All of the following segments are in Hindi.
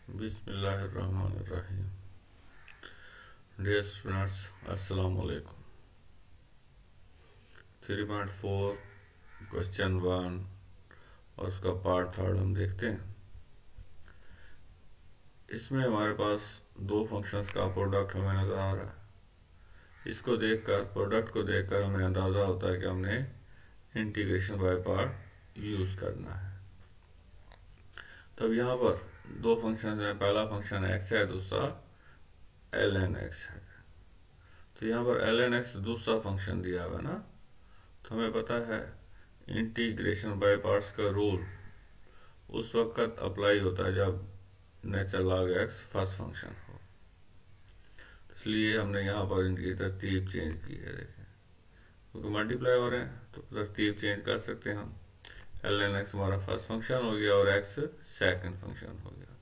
बिस्मिल्लाहिर्रहमानिर्रहीम। डियर स्टूडेंट्स, अस्सलाम वालेकुम। 3.4 क्वेश्चन 1 और उसका पार्ट थर्ड हम देखते हैं। इसमें हमारे पास दो फंक्शंस का प्रोडक्ट हमें नज़र आ रहा है। इसको देखकर, प्रोडक्ट को देखकर हमें अंदाज़ा होता है कि हमने इंटीग्रेशन बाय पार्ट यूज़ करना है। तब यहाँ पर दो फंक्शन हैं, पहला फंक्शन एक्स है, दूसरा ln x है। तो यहाँ पर ln x दूसरा फंक्शन दिया हुआ है ना, तो हमें पता है इंटीग्रेशन बाय पार्ट्स का रूल उस वक्त अप्लाई होता है जब natural log x first function हो। इसलिए हमने यहाँ पर इनकी तरतीब चेंज की है। देखें, क्योंकि मल्टीप्लाई हो रहे हैं तो तरतीब चेंज कर सकते हैं हम। ln x हमारा फर्स्ट फंक्शन हो गया और x सेकंड फंक्शन हो गया।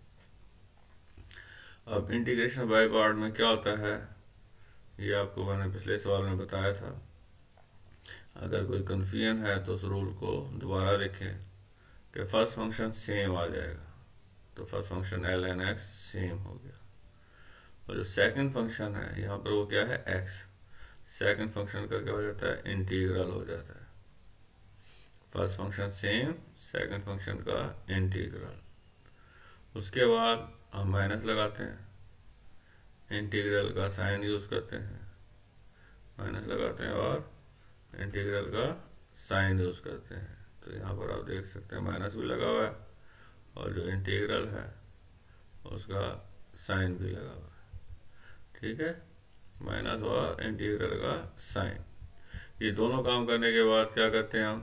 अब इंटीग्रेशन बाय पार्ट में क्या होता है, ये आपको मैंने पिछले सवाल में बताया था। अगर कोई कन्फ्यूजन है तो उस रूल को दोबारा लिखें कि फर्स्ट फंक्शन सेम आ जाएगा, तो first function ln x same हो गया। और जो सेकंड फंक्शन है यहाँ पर वो क्या है, x। सेकंड फंक्शन का क्या हो जाता है, इंटीग्रल हो जाता है। First function same, second function का इंटीग्रल। उसके बाद हम माइनस लगाते हैं, इंटीग्रल का साइन यूज करते हैं, माइनस लगाते हैं और इंटीग्रल का साइन यूज करते हैं। तो यहाँ पर आप देख सकते हैं माइनस भी लगा हुआ है और जो इंटीग्रल है उसका साइन भी लगा हुआ है। ठीक है, माइनस और इंटीग्रल का साइन। ये दोनों काम करने के बाद क्या करते हैं हम,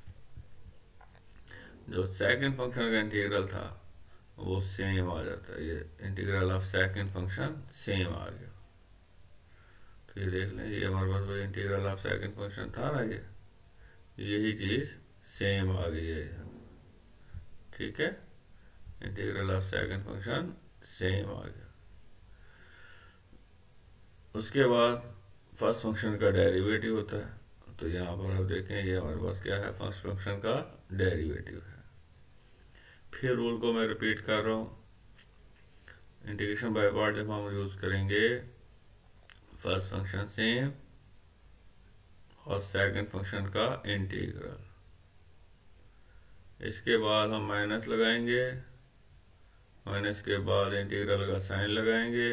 जो सेकंड फंक्शन का इंटीग्रल था वो सेम आ जाता है। ये integral of second function same आ गया। तो ये देख लें, ये हमारे पास वही इंटीग्रल ऑफ सेकंड फंक्शन था ना, यही चीज सेम आ गई है। ठीक है, integral of second function same आ गया। उसके बाद फर्स्ट फंक्शन का डेरिवेटिव होता है। तो यहाँ पर आप देखें, ये हमारे पास क्या है, फर्स्ट फंक्शन का डेरिवेटिव है। फिर रूल को मैं रिपीट कर रहा हूँ, इंटीग्रेशन बाय पार्ट जब हम यूज करेंगे, फर्स्ट फंक्शन सेम और सेकंड फंक्शन का इंटीग्रल। इसके बाद हम माइनस लगाएंगे, माइनस के बाद इंटीग्रल का साइन लगाएंगे,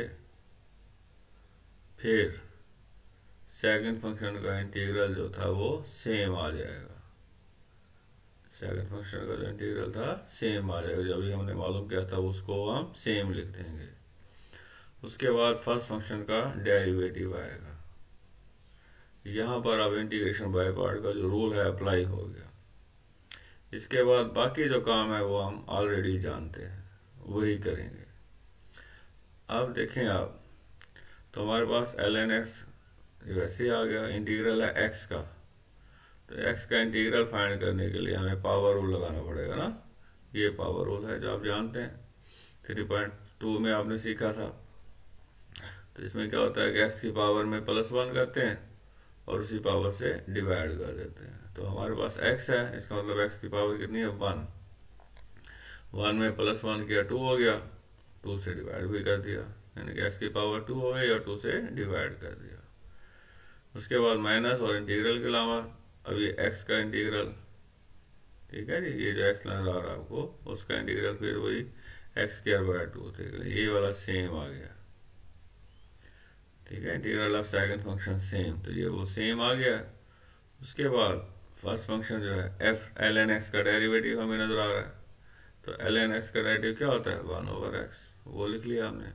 फिर सेकंड फंक्शन का इंटीग्रल जो था वो सेम आ जाएगा। सेकंड फंक्शन का जो इंटीग्रल था सेम आ जाएगा, जो अभी हमने मालूम किया था उसको हम सेम लिख देंगे। उसके बाद फर्स्ट फंक्शन का डेरिवेटिव आएगा। यहाँ पर अब इंटीग्रेशन बाय पार्ट का जो रूल है अप्लाई हो गया। इसके बाद बाकी जो काम है वो हम ऑलरेडी जानते हैं, वही करेंगे। अब देखें आप, तो हमारे पास ln x वैसे आ गया, इंटीग्रल है x का। तो x का इंटीग्रल फाइंड करने के लिए हमें पावर रूल लगाना पड़ेगा ना। ये पावर रूल है जो आप जानते हैं, 3.2 में आपने सीखा था। तो इसमें क्या होता है कि x की पावर में +1 करते हैं और उसी पावर से डिवाइड कर देते हैं। तो हमारे पास x है, इसका मतलब x की पावर कितनी है, 1। 1 में +1 किया 2 हो गया, 2 से डिवाइड भी कर दिया, यानी कि x की पावर 2 हो गई और 2 से डिवाइड कर दिया। उसके बाद माइनस और इंटीग्रल के अलावा अब ये x का इंटीग्रल, ठीक है जी, ये जो x नजर आ रहा है आपको, उसका इंटीग्रल फिर वही x²/2, ये वाला सेम आ गया। ठीक है, integral of second function same, तो ये वो सेम आ गया। उसके बाद फर्स्ट फंक्शन जो है f ln x का डेरिवेटिव हमें नजर आ रहा है। तो ln x का डेरिवेटिव क्या होता है, 1/x, वो लिख लिया हमने।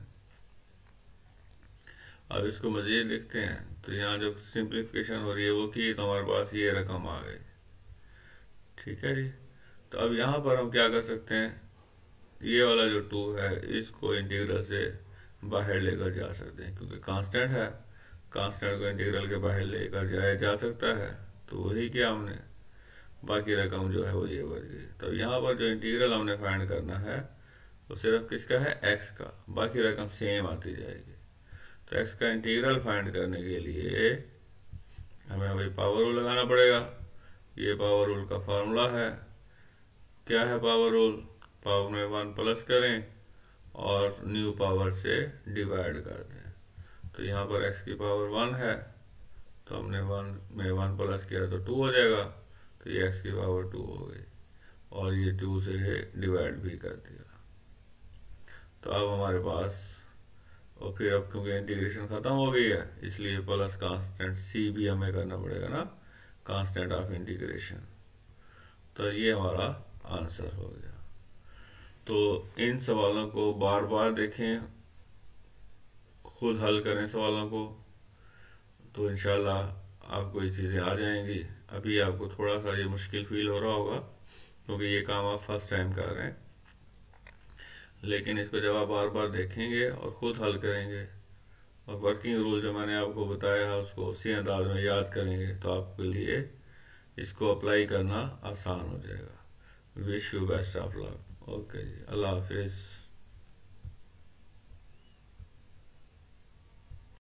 अब इसको मजीद लिखते हैं, तो यहाँ जो सिंप्लीफिकेशन हो रही है वो की, तो हमारे पास ये रकम आ गई। ठीक है जी, तो अब यहाँ पर हम क्या कर सकते हैं, ये वाला जो 2 है इसको इंटीग्रल से बाहर लेकर जा सकते हैं, क्योंकि कांस्टेंट है, कांस्टेंट को इंटीग्रल के बाहर लेकर जाया जा सकता है। तो वही किया हमने, बाकी रकम जो है वो ये बढ़ गई। तो यहाँ पर जो इंटीग्रल हमने फाइंड करना है वो सिर्फ किसका है, x का, बाकी रकम सेम आती जाएगी। तो x का इंटीग्रल फाइंड करने के लिए हमें वही पावर रूल लगाना पड़ेगा। ये पावर रूल का फॉर्मूला है, क्या है पावर रूल, पावर में 1 प्लस करें और न्यू पावर से डिवाइड कर दें। तो यहाँ पर x की पावर 1 है, तो हमने 1 में 1 प्लस किया तो 2 हो जाएगा, तो ये x की पावर 2 हो गई और ये 2 से डिवाइड भी कर दिया। तो अब हमारे पास, और फिर अब क्योंकि इंटीग्रेशन ख़त्म हो गई है इसलिए प्लस कांस्टेंट c भी हमें करना पड़ेगा ना, कांस्टेंट ऑफ इंटीग्रेशन। तो ये हमारा आंसर हो गया। तो इन सवालों को बार बार देखें, खुद हल करें सवालों को, तो इंशाल्लाह आपको ये चीज़ें आ जाएंगी। अभी आपको थोड़ा सा ये मुश्किल फील हो रहा होगा क्योंकि ये काम आप फर्स्ट टाइम कर रहे हैं, लेकिन इसको जब आप बार बार देखेंगे और ख़ुद हल करेंगे और वर्किंग रूल जो मैंने आपको बताया है उसको उसी अंदाज में याद करेंगे तो आपके लिए इसको अप्लाई करना आसान हो जाएगा। Wish you best of luck. Okay जी, अल्लाह हाफिज़।